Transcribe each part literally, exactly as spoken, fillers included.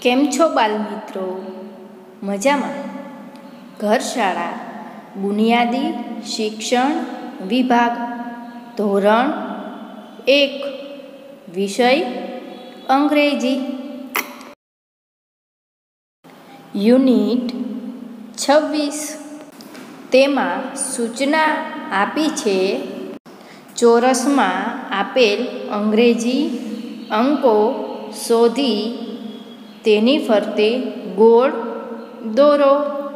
કેમ છો બાલમિત્રો? મજામાં? ઘર શાળા બુનિયાદી શિક્ષણ વિભાગ ધોરણ એક વિષય અંગ્રેજી યુનિટ છવ્વીસ. તેમાં સૂચના આપી છે ચોરસમાં આપેલ અંગ્રેજી અંકો શોધી તેની ફરતે ગોળ દોરો.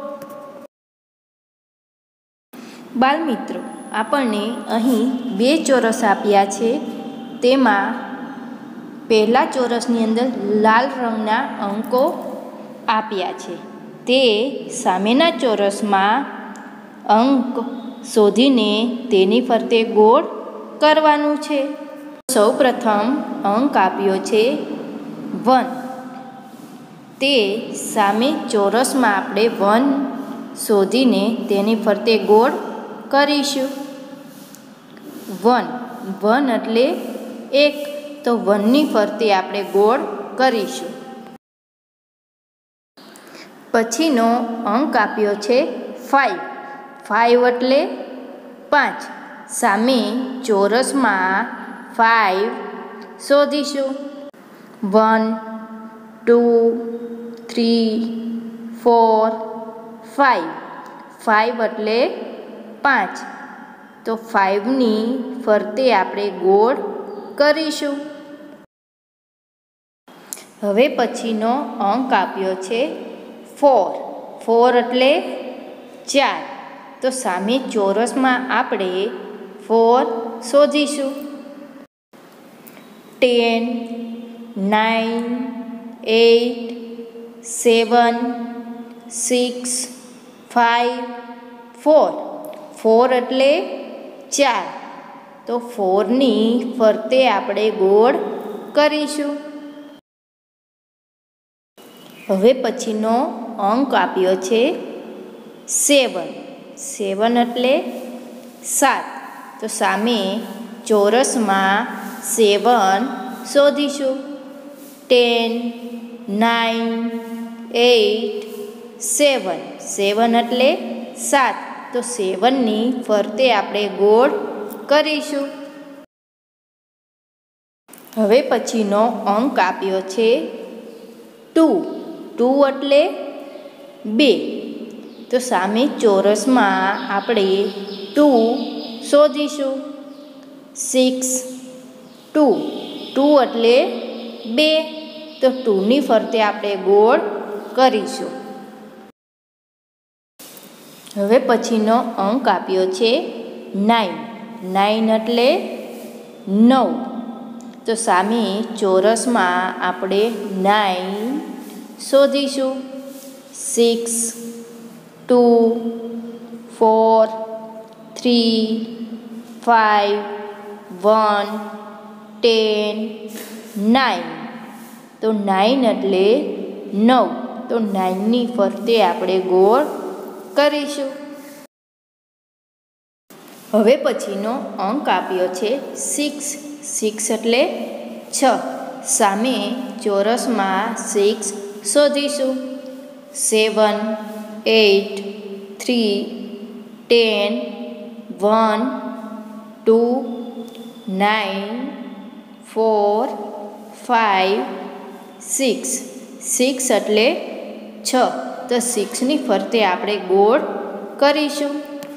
બાલમિત્રો, આપણને અહીં બે ચોરસ આપ્યા છે. તેમાં પહેલા ચોરસની અંદર લાલ રંગના અંકો આપ્યા છે. તે સામેના ચોરસમાં અંક શોધીને તેની ફરતે ગોળ કરવાનું છે. સૌ પ્રથમ અંક આપ્યો છે વન. તે સામે ચોરસમાં આપણે વન શોધીને તેની ફરતે ગોળ કરીશું. વન વન એટલે એક, તો વનની ફરતે આપણે ગોળ કરીશું. પછીનો અંક આપ્યો છે ફાઇવ. ફાઇવ એટલે પાંચ. સામે ચોરસમાં ફાઇવ શોધીશું. One two three four five. Five એટલે પાંચ, તો ફાઇવની ફરતે આપણે ગોળ કરીશું. હવે પછીનો અંક આપ્યો છે ફોર. ફોર એટલે ચાર, તો સામે ચોરસમાં આપણે ફોર શોધીશું. Ten nine eight seven six five four. Four એટલે ચાર, તો ફોરની ફરતે આપણે ગોળ કરીશું. હવે પછીનો અંક આપ્યો છે સેવન. સેવન એટલે સાત, તો સામે ચોરસમાં સેવન શોધીશું. Ten nine eight seven. Seven એટલે સાત, તો સેવનની ફરતે આપણે ગોળ કરીશું. હવે પછીનો અંક આપ્યો છે ટુ. ટુ એટલે બે, તો સામે ચોરસમાં આપણે ટુ શોધીશું. Six two. ટુ એટલે બે, તો ટુની ફરતે આપણે ગોળ કરીશું. હવે પછીનો અંક આપ્યો છે નાઇન. નાઇન એટલે નવ, તો સામે ચોરસમાં આપણે નાઇન શોધીશું. Six two four three five one ten nine, તો નાઇન એટલે નવ, તો નાઇનની ફરતે આપણે ગોળ કરીશું. હવે પછીનો અંક આપ્યો છે સિક્સ. સિક્સ એટલે છ. સામે ચોરસમાં સિક્સ શોધીશું. Seven eight three ten one two nine four five six. Six એટલે છ, તો સિક્સની ફરતે આપણે ગોળ કરીશું.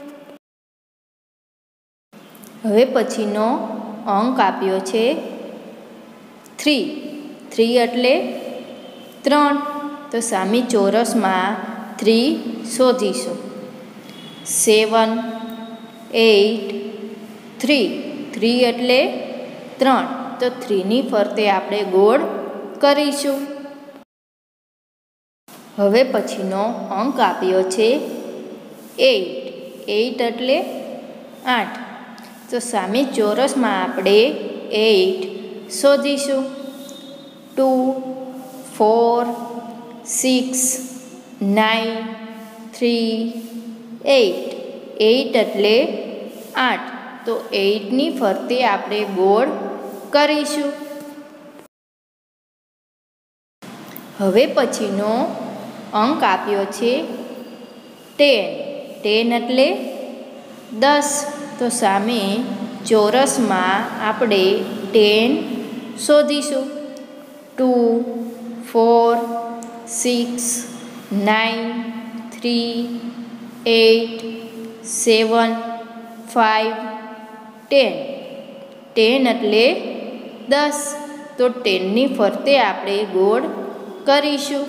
હવે પછીનો અંક આપ્યો છે થ્રી. થ્રી એટલે ત્રણ, તો સામે ચોરસમાં થ્રી શોધીશું. Seven eight three. થ્રી એટલે ત્રણ, તો થ્રીની ફરતે આપણે ગોળ કરીશું. હવે પછીનો અંક આપ્યો છે એટ. એટ એટલે આઠ, તો સામે ચોરસમાં આપણે એટ શોધીશું. Two four six nine three eight. Eight એટલે આઠ, તો એટની ફરતે આપણે ગોળ કરીશું. હવે પછીનો અંક આપ્યો છે ટેન. ટેન એટલે દસ. તો સામે ચોરસમાં આપણે ટેન શોધીશું. Two, four, six, nine, three, eight, seven, five, ten. Ten એટલે દસ. તો ટેનની ફરતે આપણે ગોળ કરીશું.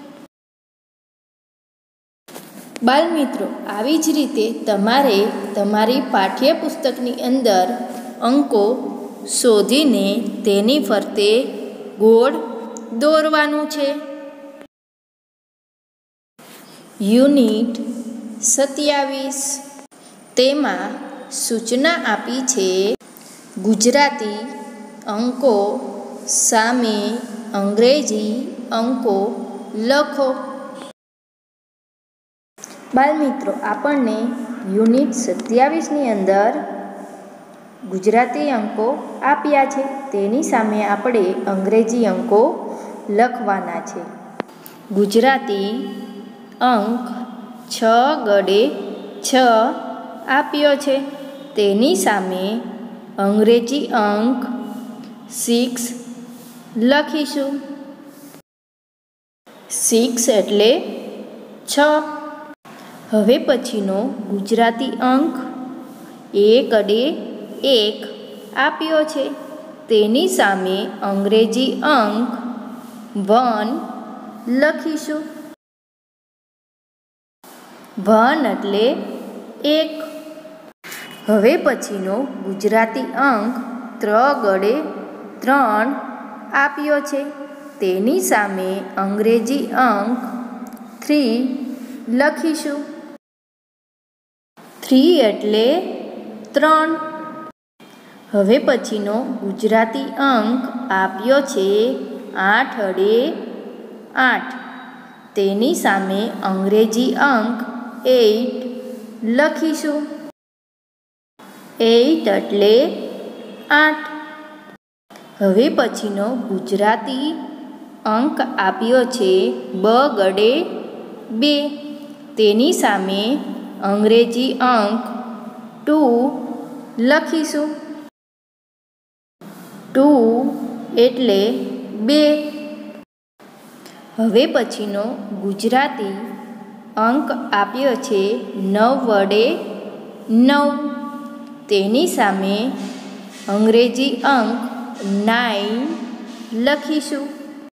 બાળમિત્રો, આવી જ રીતે તમારે તમારી પાઠ્યપુસ્તકની અંદર અંકો શોધીને તેની ફરતે ગોળ દોરવાનું છે. યુનિટ સત્યાવીસ. તેમાં સૂચના આપી છે ગુજરાતી અંકો સામે અંગ્રેજી અંકો લખો. બાળમિત્રો, આપણને યુનિટ સત્યાવીસની અંદર ગુજરાતી અંકો આપ્યા છે. તેની સામે આપણે અંગ્રેજી અંકો લખવાના છે. ગુજરાતી અંક છ ગડે છ આપ્યો છે. તેની સામે અંગ્રેજી અંક સિક્સ લખીશું. સિક્સ એટલે છ. હવે પછીનો ગુજરાતી અંક એક અડે એક આપ્યો છે. તેની સામે અંગ્રેજી અંક વન લખીશું. વન એટલે એક. હવે પછીનો ગુજરાતી અંક ત્રણ ગડે ત્રણ આપ્યો છે. તેની સામે અંગ્રેજી અંક થ્રી લખીશું. થ્રી એટલે ત્રણ. હવે પછીનો ગુજરાતી અંક આપ્યો છે આઠ અડે આઠ. તેની સામે અંગ્રેજી અંક એટ લખીશું. એટ એટલે આઠ. હવે પછીનો ગુજરાતી અંક આપ્યો છે બ ગડે બે. તેની સામે અંગ્રેજી અંક ટુ લખીશું. ટુ એટલે બે. હવે પછીનો ગુજરાતી અંક આપ્યો છે નવ વડે નવ. તેની સામે અંગ્રેજી અંક નાઇન લખીશું.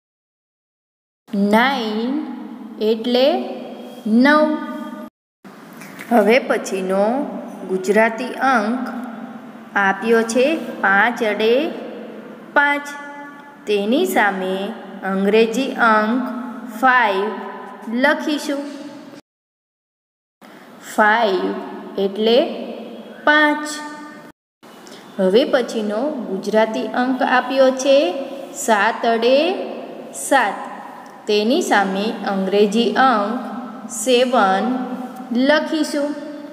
નાઇન એટલે નવ. હવે પછીનો ગુજરાતી અંક આપ્યો છે પાંચ અડે પાંચ. તેની સામે અંગ્રેજી અંક ફાઇવ લખીશું. ફાઇવ એટલે પાંચ. હવે પછીનો ગુજરાતી અંક આપ્યો છે સાત અડે સાત. તેની સામે અંગ્રેજી અંક સેવન લખીશું.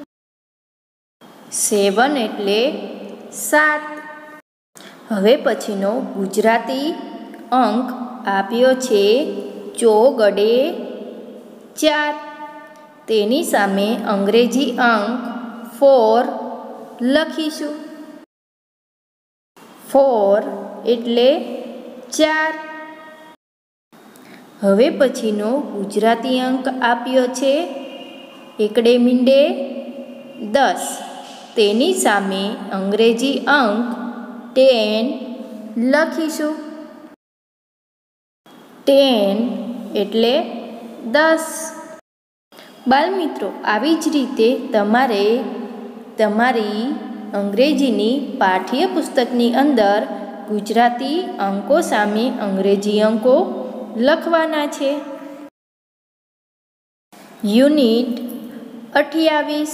સેવન એટલે સાત. હવે પછીનો ગુજરાતી અંક આપ્યો છે ચોગ અડે ચાર. તેની સામે અંગ્રેજી અંક ફોર લખીશું. ફોર એટલે ચાર. હવે પછીનો ગુજરાતી અંક આપ્યો છે એકડે મીંડે દસ. તેની સામે અંગ્રેજી અંક ટેન લખીશું. ટેન એટલે દસ. બાળમિત્રો, આવી જ રીતે તમારે તમારી અંગ્રેજીની પાઠ્યપુસ્તકની અંદર ગુજરાતી અંકો સામે અંગ્રેજી અંકો લખવાના છે. યુનિટ અઠ્યાવીસ.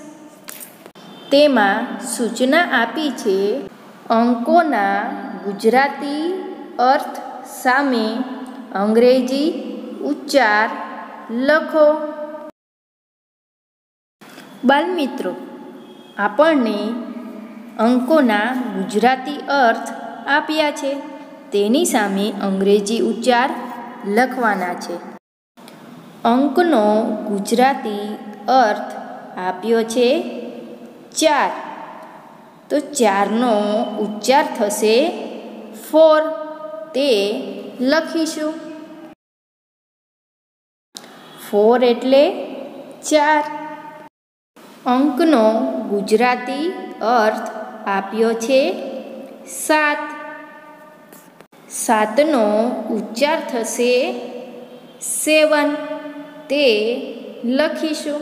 તેમાં સૂચના આપી છે અંકોના ગુજરાતી અર્થ સામે અંગ્રેજી ઉચ્ચાર લખો. બાળમિત્રો, આપણને અંકોના ગુજરાતી અર્થ આપ્યા છે. તેની સામે અંગ્રેજી ઉચ્ચાર લખવાના છે. અંકનો ગુજરાતી અર્થ આપ્યો છે ચાર. તો ચારનો ઉચ્ચાર થશે ફોર. તે લખીશું. ફોર એટલે ચાર. અંકનો ગુજરાતી અર્થ આપ્યો છે સાત. સાતનો ઉચ્ચાર થશે સેવન. તે લખીશું.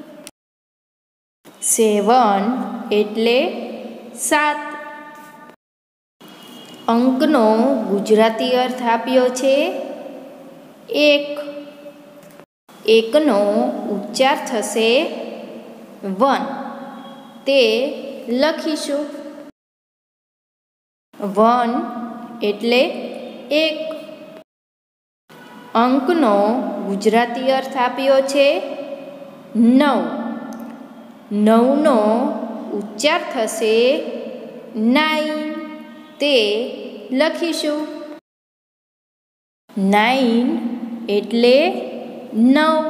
સેવન એટલે સાત. અંકનો ગુજરાતી અર્થ આપ્યો છે એક. એકનો ઉચ્ચાર થશે વન. તે લખીશું. વન એટલે એક. અંકનો ગુજરાતી અર્થ આપ્યો છે નવ. નવનો ઉચ્ચાર થશે નાઇન. તે લખીશું. નાઇન એટલે નવ.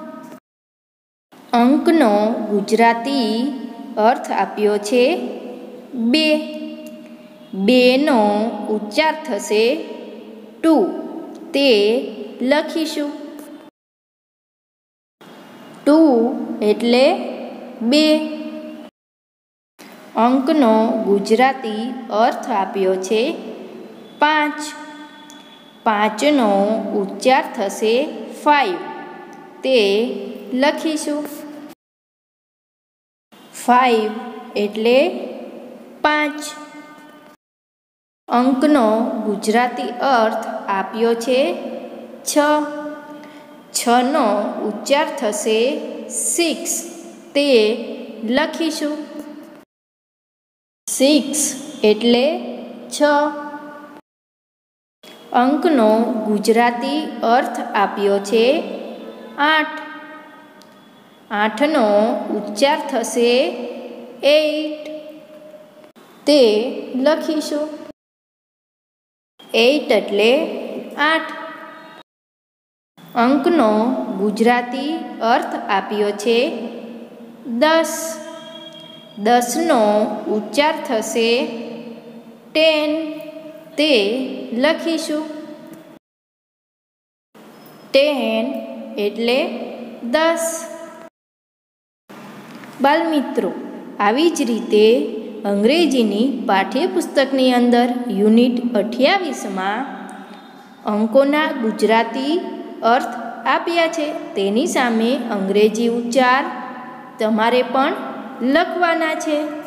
અંકનો ગુજરાતી અર્થ આપ્યો છે બે. બેનો ઉચ્ચાર થશે ટુ. તે લખીશું. ટુ એટલે બે. અંકનો ગુજરાતી અર્થ આપ્યો છે પાંચ. પાંચનો ઉચ્ચાર થશે ફાઇવ. તે લખીશું. ફાઇવ એટલે પાંચ. અંકનો ગુજરાતી અર્થ આપ્યો છે છ. છનો ઉચ્ચાર થશે સિક્સ. તે લખીશું. સિક્સ એટલે છ. અંકનો ગુજરાતી અર્થ આપ્યો છે આઠ. આઠનો ઉચ્ચાર થશે એઇટ. તે લખીશું. એઇટ એટલે આઠ. અંકનો ગુજરાતી અર્થ આપ્યો છે દસ. દસનો ઉચ્ચાર થશે ટેન. તે લખીશું. ટેન એટલે દસ. બાલમિત્રો, આવી જ રીતે અંગ્રેજીની પાઠ્યપુસ્તકની અંદર યુનિટ અઠ્યાવીસમાં અંકોના ગુજરાતી અર્થ આપ્યા છે. તેની સામે અંગ્રેજી ઉચ્ચાર તમારે પણ લખવાના છે.